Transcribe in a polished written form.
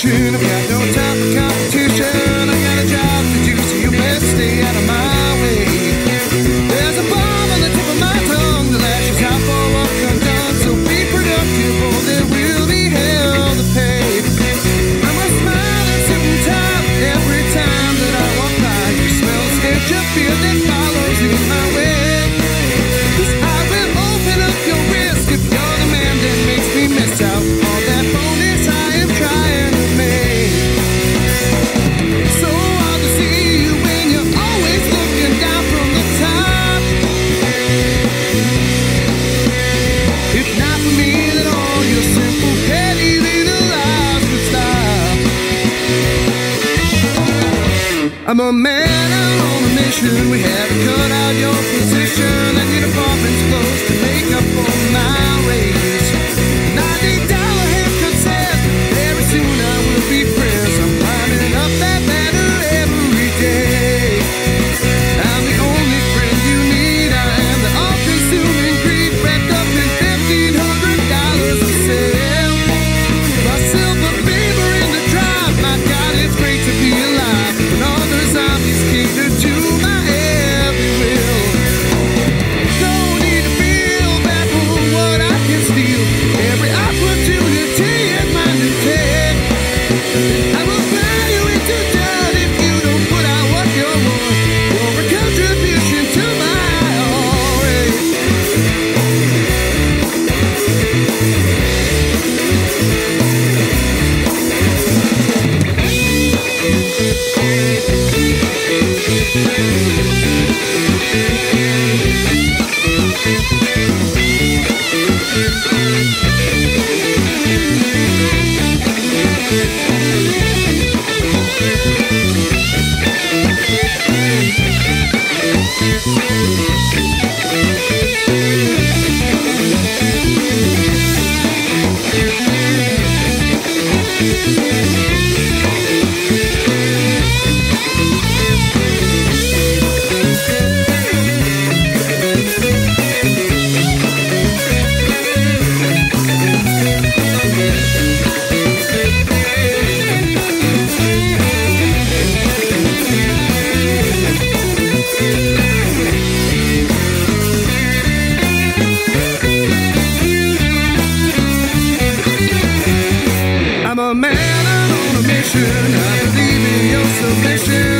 mission. I've got no time for competition. I got a job to do, so you best stay out of my way. There's a bomb on the tip of my tongue that lashes out for work undone. So be productive or there will be hell to pay. I'm a smile and suit and tie every time that I walk by. You smell the stench of fear that follows in my way. 'Cause I will open up your risk if you're the man that makes me miss out all that bonus I am trying to make. So hard to see you when you're always looking down from the top. If not for me, then all your simple petty little lies would stop. I'm a man out on a mission. We had to cut out your position. I need apartments close to make up for my raise. $90 haircut says very soon I will be friends. I'm climbing up that ladder every day. I'm the only friend you need. I am the all-consuming greed wrapped up in $1,500 a sale. My silver beamer in the drive. My God, it's great to be alive. When all the zombies cater to my every will. Don't need to feel bad for what I can steal. Every opportunity is mine to take. I will burn you into dirt if you don't put out what you're worth. You're a contribution to my race. I'm a man out on a mission. I believe in your submission.